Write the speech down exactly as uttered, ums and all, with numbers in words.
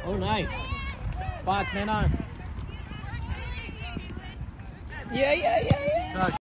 Oh, nice. Spots, man on. Yeah, yeah, yeah, yeah.